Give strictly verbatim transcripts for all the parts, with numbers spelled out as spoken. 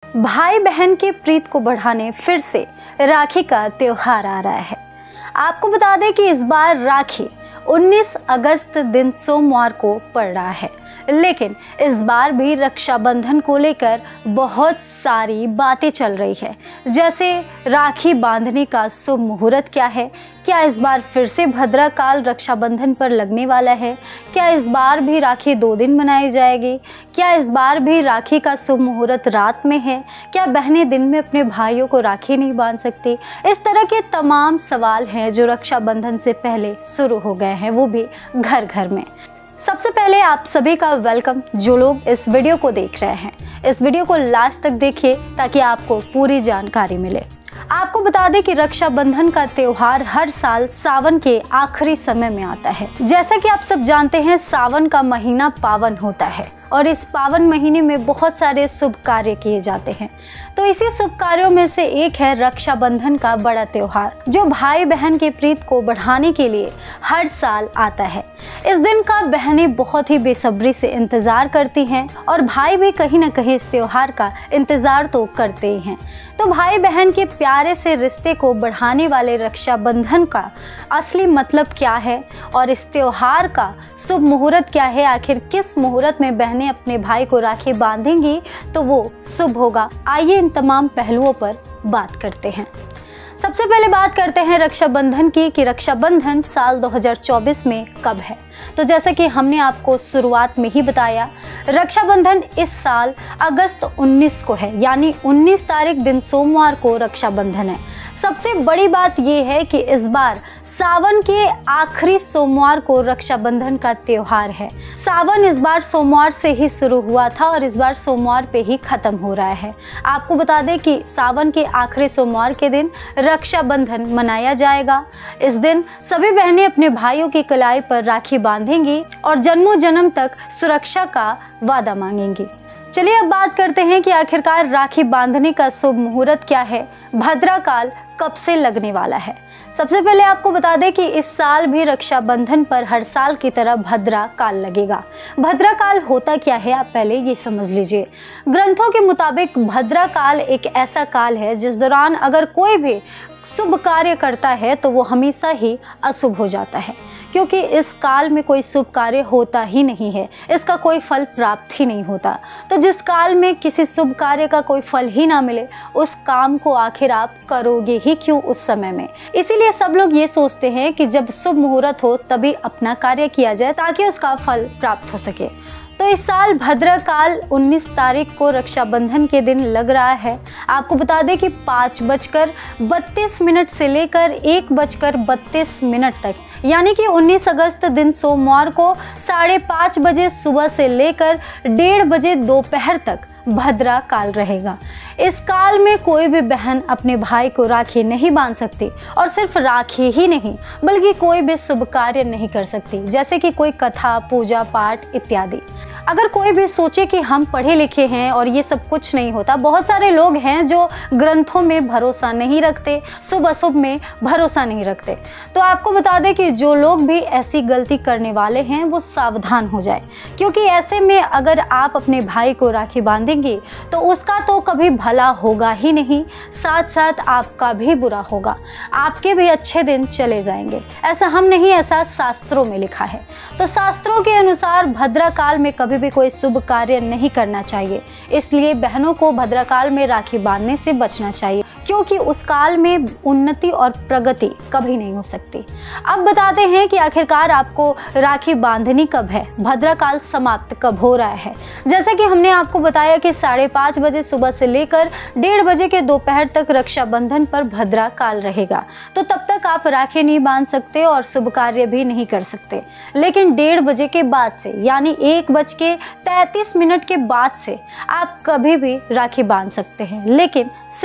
भाई बहन के प्रीत को बढ़ाने फिर से राखी का त्योहार आ रहा है। आपको बता दें कि इस बार राखी उन्नीस अगस्त दिन सोमवार को पड़ रहा है, लेकिन इस बार भी रक्षाबंधन को लेकर बहुत सारी बातें चल रही है। जैसे राखी बांधने का शुभ मुहूर्त क्या है, क्या इस बार फिर से भद्रा काल रक्षाबंधन पर लगने वाला है, क्या इस बार भी राखी दो दिन मनाई जाएगी, क्या इस बार भी राखी का शुभ मुहूर्त रात में है, क्या बहनें दिन में अपने भाइयों को राखी नहीं बांध सकती। इस तरह के तमाम सवाल हैं जो रक्षाबंधन से पहले शुरू हो गए हैं, वो भी घर घर में। सबसे पहले आप सभी का वेलकम जो लोग इस वीडियो को देख रहे हैं। इस वीडियो को लास्ट तक देखिए ताकि आपको पूरी जानकारी मिले। आपको बता दें कि रक्षाबंधन का त्योहार हर साल सावन के आखिरी समय में आता है। जैसा कि आप सब जानते हैं, सावन का महीना पावन होता है और इस पावन महीने में बहुत सारे शुभ कार्य किए जाते हैं। तो इसी शुभ कार्यों में से एक है रक्षाबंधन का बड़ा त्योहार, जो भाई बहन के प्रीत को बढ़ाने के लिए हर साल आता है। इस दिन का बहनें बहुत ही बेसब्री से इंतजार करती हैं और भाई भी कहीं ना कहीं इस त्योहार का इंतजार तो करते ही हैं। तो भाई बहन के प्यारे से रिश्ते को बढ़ाने वाले रक्षाबंधन का असली मतलब क्या है और इस त्योहार का शुभ मुहूर्त क्या है, आखिर किस मुहूर्त में बहनें अपने भाई को राखी बांधेंगी तो वो शुभ होगा। आइए इन तमाम पहलुओं पर बात करते हैं। सबसे पहले बात करते हैं रक्षाबंधन की कि रक्षाबंधन साल दो हज़ार चौबीस में कब है। तो जैसा कि हमने आपको शुरुआत में ही बताया, रक्षाबंधन इस साल अगस्त उन्नीस को है, यानी उन्नीस तारीख दिन सोमवार को रक्षाबंधन है। सबसे बड़ी बात यह है कि इस बार सावन के आखिरी सोमवार को रक्षाबंधन का त्योहार है। सावन इस बार सोमवार से ही शुरू हुआ था और इस बार सोमवार पे ही खत्म हो रहा है। आपको बता दें कि सावन के आखिरी सोमवार के दिन रक्षाबंधन मनाया जाएगा। इस दिन सभी बहनें अपने भाइयों की कलाई पर राखी बांधेंगी और जन्मों जन्म तक सुरक्षा का वादा मांगेंगी। चलिए अब बात करते हैं कि आखिरकार राखी बांधने का शुभ मुहूर्त क्या है, भद्रा काल कब से लगने वाला है। सबसे पहले आपको बता दें कि इस साल भी रक्षाबंधन पर हर साल की तरह भद्रा काल लगेगा। भद्रा काल होता क्या है, आप पहले ये समझ लीजिए। ग्रंथों के मुताबिक भद्रा काल एक ऐसा काल है जिस दौरान अगर कोई भी शुभ कार्य करता है तो वो हमेशा ही अशुभ हो जाता है, क्योंकि इस काल में कोई शुभ कार्य होता ही नहीं है, इसका कोई फल प्राप्त ही नहीं होता। तो जिस काल में किसी शुभ कार्य का कोई फल ही ना मिले, उस काम को आखिर आप करोगे ही क्यों उस समय में। इसीलिए सब लोग ये सोचते हैं कि जब शुभ मुहूर्त हो तभी अपना कार्य किया जाए ताकि उसका फल प्राप्त हो सके। तो इस साल भद्रा काल उन्नीस तारीख को रक्षाबंधन के दिन लग रहा है। आपको बता दें कि पाँच बजकर बत्तीस मिनट से लेकर एक बजकर बत्तीस मिनट तक, यानी कि उन्नीस अगस्त दिन सोमवार को साढ़े पाँच बजे सुबह से लेकर डेढ़ बजे दोपहर तक भद्रा काल रहेगा। इस काल में कोई भी बहन अपने भाई को राखी नहीं बांध सकती और सिर्फ राखी ही नहीं बल्कि कोई भी शुभ कार्य नहीं कर सकती, जैसे कि कोई कथा, पूजा पाठ इत्यादि। अगर कोई भी सोचे कि हम पढ़े लिखे हैं और ये सब कुछ नहीं होता, बहुत सारे लोग हैं जो ग्रंथों में भरोसा नहीं रखते, शुभ अशुभ में भरोसा नहीं रखते। तो आपको बता दें कि जो लोग भी ऐसी गलती करने वाले हैं वो सावधान हो जाए, क्योंकि ऐसे में अगर आप अपने भाई को राखी बांधेंगे तो उसका तो कभी भला होगा ही नहीं, साथ साथ आपका भी बुरा होगा, आपके भी अच्छे दिन चले जाएंगे। ऐसा हम नहीं, ऐसा शास्त्रों में लिखा है। तो शास्त्रों के अनुसार भद्रा काल में कभी भी कोई शुभ कार्य नहीं करना चाहिए, इसलिए बहनों को भद्रा काल में राखी बांधने से बचना चाहिए, क्योंकि उस काल में उन्नति और प्रगति कभी नहीं हो सकती। अब बताते हैं कि आखिरकार आपको राखी बांधनी कब है, भद्रा काल समाप्त कब हो रहा है। जैसे कि हमने आपको बताया कि साढ़े पाँच बजे सुबह से लेकर डेढ़ बजे के दोपहर तक रक्षाबंधन पर भद्रा काल रहेगा। तो तब तक आप राखी नहीं बांध सकते और शुभ कार्य भी नहीं कर सकते, लेकिन डेढ़ बजे के बाद से, यानी एक बज के तैंतीस मिनट के बाद से आप कभी भी राखी बांध सकते हैं, लेकिन सिर्फ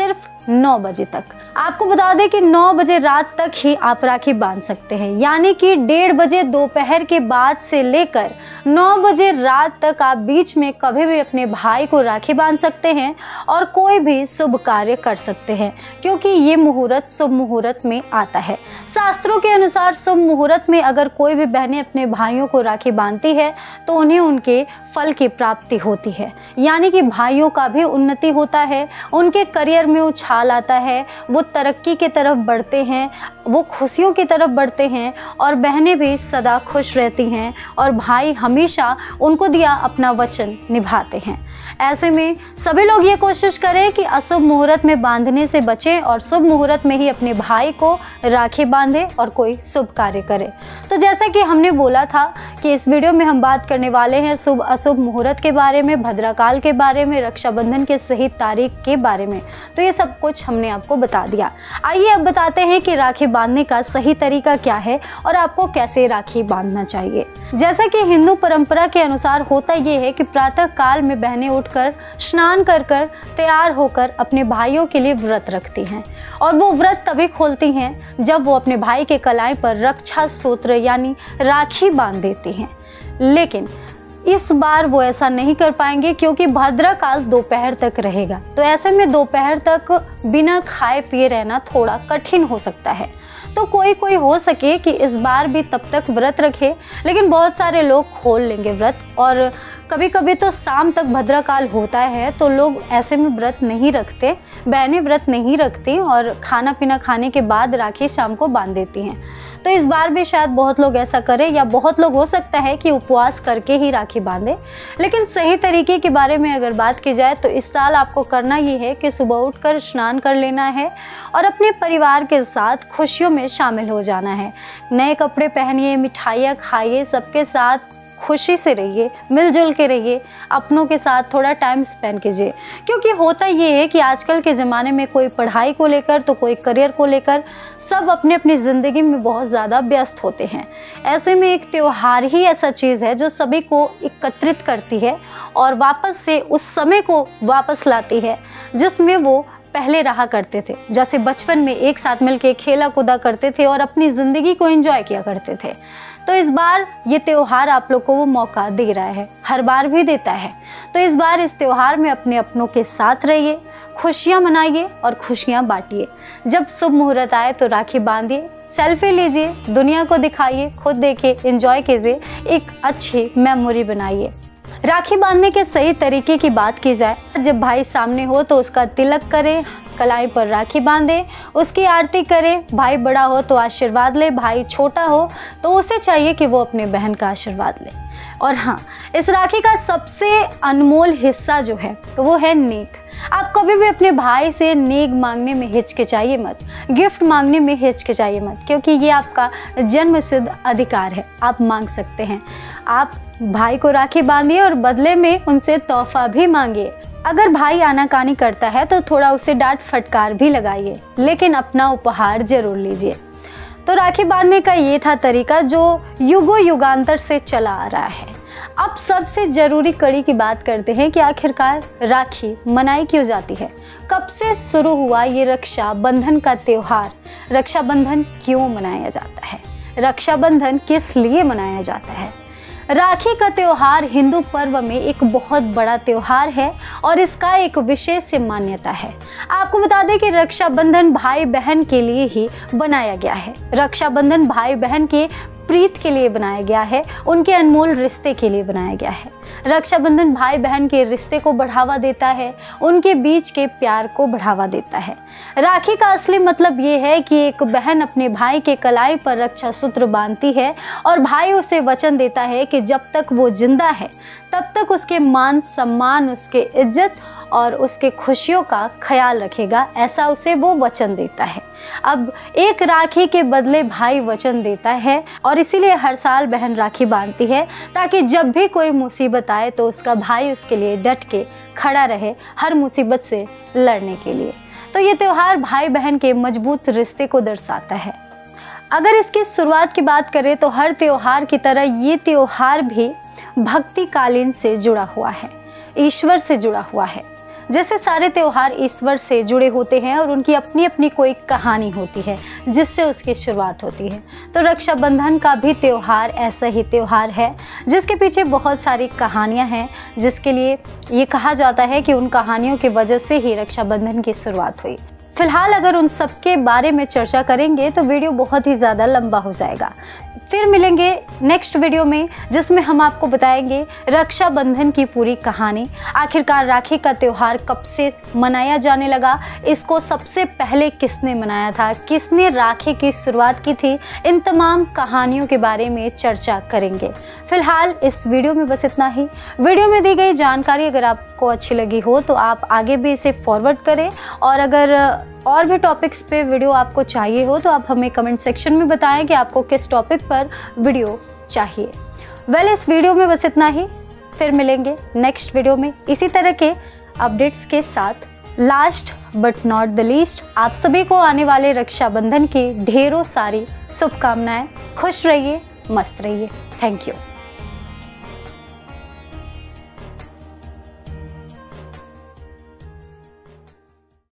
नौ बजे तक। आपको बता दें कि नौ बजे रात तक ही आप राखी बांध सकते हैं, यानी कि डेढ़ बजे दोपहर के बाद से लेकर नौ बजे रात तक आप बीच में कभी भी अपने भाई को राखी बांध सकते हैं और कोई भी शुभ कार्य कर सकते हैं, क्योंकि ये मुहूर्त शुभ मुहूर्त में आता है। शास्त्रों के अनुसार शुभ मुहूर्त में अगर कोई भी बहनें अपने भाइयों को राखी बांधती है तो उन्हें उनके फल की प्राप्ति होती है, यानी कि भाइयों का भी उन्नति होता है, उनके करियर में उछाल आता है, वो तरक्की की तरफ बढ़ते हैं, वो खुशियों की तरफ बढ़ते हैं और बहनें भी सदा खुश रहती हैं और भाई हमेशा उनको दिया अपना वचन निभाते हैं। ऐसे में सभी लोग ये कोशिश करें कि अशुभ मुहूर्त में बांधने से बचें और शुभ मुहूर्त में ही अपने भाई को राखी बांधें और कोई शुभ कार्य करें। तो जैसा कि हमने बोला था कि इस वीडियो में हम बात करने वाले हैं शुभ अशुभ मुहूर्त के बारे में, भद्राकाल के बारे में, रक्षाबंधन के सही तारीख के बारे में। तो ये सब कुछ हमने आपको बता दिया। आइए अब बताते हैं कि राखी बांधने का सही तरीका क्या है और आपको कैसे राखी बांधना चाहिए। जैसा कि हिंदू परंपरा के अनुसार होता ये है कि प्रातः काल में बहनें उठकर स्नान कर कर तैयार होकर अपने भाइयों के लिए व्रत रखती हैं और वो व्रत तभी खोलती हैं जब वो अपने भाई के कलाई पर रक्षा सूत्र यानी राखी बांध देती हैं। लेकिन इस बार वो ऐसा नहीं कर पाएंगे क्योंकि भद्राकाल दोपहर तक रहेगा, तो ऐसे में दोपहर तक बिना खाए पिए रहना थोड़ा कठिन हो सकता है। तो कोई कोई हो सके कि इस बार भी तब तक व्रत रखे, लेकिन बहुत सारे लोग खोल लेंगे व्रत और कभी कभी तो शाम तक भद्राकाल होता है तो लोग ऐसे में व्रत नहीं रखते, बहनें व्रत नहीं रखती और खाना पीना खाने के बाद राखी शाम को बांध देती हैं। तो इस बार भी शायद बहुत लोग ऐसा करें या बहुत लोग हो सकता है कि उपवास करके ही राखी बांधे। लेकिन सही तरीके के बारे में अगर बात की जाए तो इस साल आपको करना ये है कि सुबह उठकर स्नान कर लेना है और अपने परिवार के साथ खुशियों में शामिल हो जाना है। नए कपड़े पहनिए, मिठाइयाँ खाइए, सबके साथ खुशी से रहिए, मिलजुल के रहिए, अपनों के साथ थोड़ा टाइम स्पेंड कीजिए। क्योंकि होता ये है कि आजकल के ज़माने में कोई पढ़ाई को लेकर तो कोई करियर को लेकर सब अपने अपनी ज़िंदगी में बहुत ज़्यादा व्यस्त होते हैं। ऐसे में एक त्यौहार ही ऐसा चीज़ है जो सभी को एकत्रित करती है और वापस से उस समय को वापस लाती है जिसमें वो पहले रहा करते थे। जैसे बचपन में एक साथ मिलके खेला कूदा करते थे और अपनी ज़िंदगी को एंजॉय किया करते थे। तो इस बार ये त्यौहार आप लोग को वो मौका दे रहा है, हर बार भी देता है। तो इस बार इस त्यौहार में अपने अपनों के साथ रहिए, खुशियाँ मनाइए और खुशियाँ बांटिए। जब शुभ मुहूर्त आए तो राखी बांधिए, सेल्फी लीजिए, दुनिया को दिखाइए, खुद देखिए, एंजॉय कीजिए, एक अच्छी मेमोरी बनाइए। राखी बांधने के सही तरीके की बात की जाए, जब भाई सामने हो तो उसका तिलक करें, कलाई पर राखी बांधे, उसकी आरती करें। भाई बड़ा हो तो आशीर्वाद ले, भाई छोटा हो तो उसे चाहिए कि वो अपने बहन का आशीर्वाद ले। और हाँ, इस राखी का सबसे अनमोल हिस्सा जो है वो है नेक। आप कभी भी अपने भाई से नेक मांगने में हिचकिचाइए मत, गिफ्ट मांगने में हिचकिचाइए मत, क्योंकि ये आपका जन्मसिद्ध अधिकार है, आप मांग सकते हैं। आप भाई को राखी बांधिए और बदले में उनसे तोहफा भी मांगिए। अगर भाई आनाकानी करता है तो थोड़ा उसे डांट फटकार भी लगाइए, लेकिन अपना उपहार जरूर लीजिए। तो राखी बांधने का ये था तरीका जो युगों युगांतर से चला आ रहा है। अब सबसे ज़रूरी कड़ी की बात करते हैं कि आखिरकार राखी मनाई क्यों जाती है, कब से शुरू हुआ ये रक्षाबंधन का त्यौहार, रक्षाबंधन क्यों मनाया जाता है, रक्षाबंधन किस लिए मनाया जाता है। राखी का त्यौहार हिंदू पर्व में एक बहुत बड़ा त्यौहार है और इसका एक विशेष मान्यता है। आपको बता दें कि रक्षाबंधन भाई बहन के लिए ही बनाया गया है। रक्षाबंधन भाई बहन के प्रीत के लिए बनाया गया है, उनके अनमोल रिश्ते के लिए बनाया गया है। रक्षाबंधन भाई बहन के रिश्ते को बढ़ावा देता है, उनके बीच के प्यार को बढ़ावा देता है। राखी का असली मतलब ये है कि एक बहन अपने भाई के कलाई पर रक्षा सूत्र बांधती है और भाई उसे वचन देता है कि जब तक वो जिंदा है तब तक उसके मान सम्मान, उसके इज्जत और उसके खुशियों का ख्याल रखेगा, ऐसा उसे वो वचन देता है। अब एक राखी के बदले भाई वचन देता है और इसीलिए हर साल बहन राखी बांधती है ताकि जब भी कोई मुसीबत आए तो उसका भाई उसके लिए डट के खड़ा रहे, हर मुसीबत से लड़ने के लिए। तो ये त्यौहार भाई बहन के मजबूत रिश्ते को दर्शाता है। अगर इसकी शुरुआत की बात करें तो हर त्यौहार की तरह ये त्यौहार भी भक्ति कालीन से जुड़ा हुआ है, ईश्वर से जुड़ा हुआ है। जैसे सारे त्यौहार ईश्वर से जुड़े होते हैं और उनकी अपनी अपनी कोई कहानी होती है जिससे उसकी शुरुआत होती है, तो रक्षाबंधन का भी त्यौहार ऐसा ही त्यौहार है जिसके पीछे बहुत सारी कहानियां हैं, जिसके लिए ये कहा जाता है कि उन कहानियों की वजह से ही रक्षाबंधन की शुरुआत हुई। फिलहाल अगर उन सब के बारे में चर्चा करेंगे तो वीडियो बहुत ही ज़्यादा लंबा हो जाएगा। फिर मिलेंगे नेक्स्ट वीडियो में, जिसमें हम आपको बताएंगे रक्षाबंधन की पूरी कहानी। आखिरकार राखी का त्यौहार कब से मनाया जाने लगा, इसको सबसे पहले किसने मनाया था, किसने राखी की शुरुआत की थी, इन तमाम कहानियों के बारे में चर्चा करेंगे। फिलहाल इस वीडियो में बस इतना ही। वीडियो में दी गई जानकारी अगर आपको अच्छी लगी हो तो आप आगे भी इसे फॉरवर्ड करें, और अगर और भी टॉपिक्स पे वीडियो आपको चाहिए हो तो आप हमें कमेंट सेक्शन में बताएं कि आपको किस टॉपिक पर वीडियो चाहिए। वेल इस वीडियो में बस इतना ही, फिर मिलेंगे नेक्स्ट वीडियो में इसी तरह के अपडेट्स के साथ। Last but not the least, आप सभी को आने वाले रक्षाबंधन की ढेरों सारी शुभकामनाएं। खुश रहिए, मस्त रहिए। Thank you.